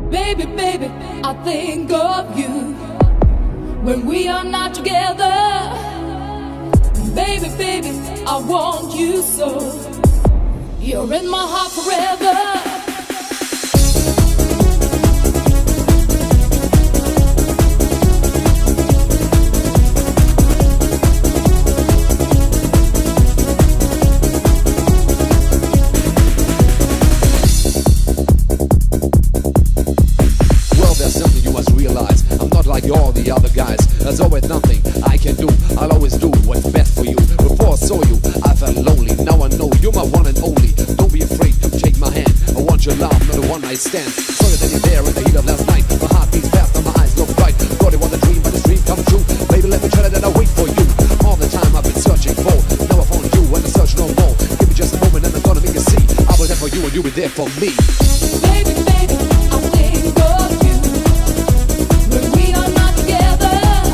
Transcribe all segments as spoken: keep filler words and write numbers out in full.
Baby, baby, I think of you when we are not together. Baby, baby, I want you so. You're in my heart forever. All the other guys, there's always nothing I can do. I'll always do what's best for you. Before I saw you, I felt lonely. Now I know you're my one and only. Don't be afraid, come take my hand. I want your love, not a one night stand. Sorry that you're there in the heat of last night. My heart beats fast and my eyes look bright. Thought it was a dream, but this dream come true. Baby, let me tell you that I wait for you. All the time I've been searching for. Now I found you and I search no more. Give me just a moment and I'm gonna make you see. I was there for you and you were there for me. Baby, baby, I think of you when we are not together.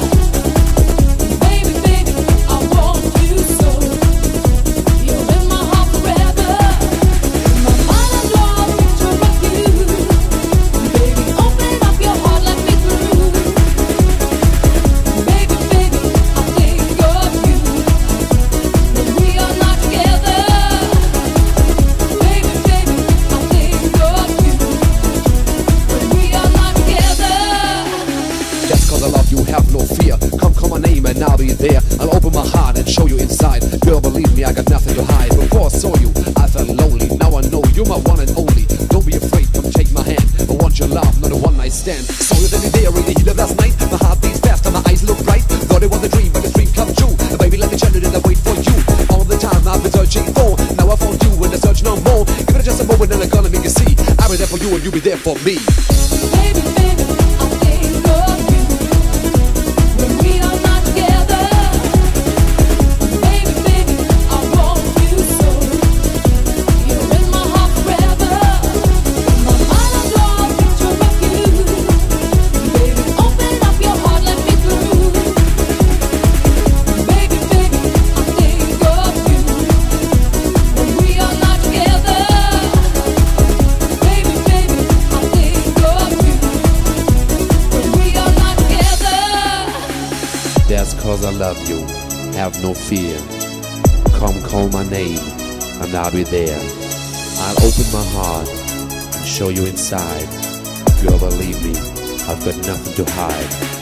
Have no fear, come call my name and I'll be there. I'll open my heart and show you inside. Girl, believe me, I got nothing to hide. Before I saw you, I felt lonely. Now I know you're my one and only. Don't be afraid, come take my hand. I want your love, not a one night stand. Saw you then there in the heat of last night. My heart beats fast and my eyes look bright. Thought it was a dream, but the dream come true. Baby, let me tell you that I wait for you. All the time I've been searching for. Now I found you and I search no more. Give it just a moment and I'm gonna make you see. I'll be there for you and you'll be there for me. Baby, baby, I think of you when we are not together. Baby, baby, I want you so. You're in my heart forever. My mind I draw a picture of you. Baby, open up your heart, let me through. Baby, baby, I think of you when we are not together. Baby, baby, I think of you when we are not together. That's cause I love you, have no fear. Come call my name and I'll be there. I'll open my heart and show you inside. Girl, believe me, I've got nothing to hide.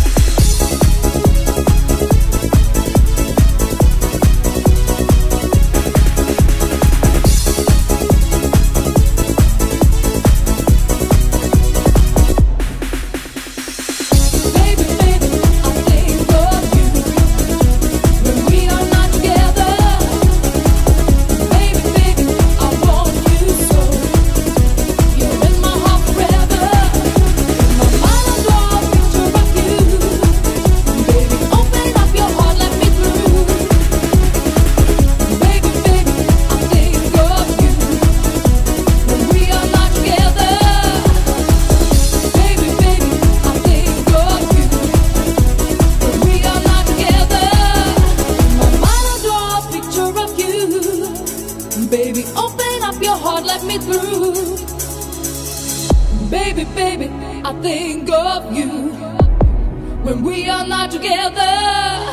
Baby, open up your heart, let me through. Baby, baby, I think of you when we are not together.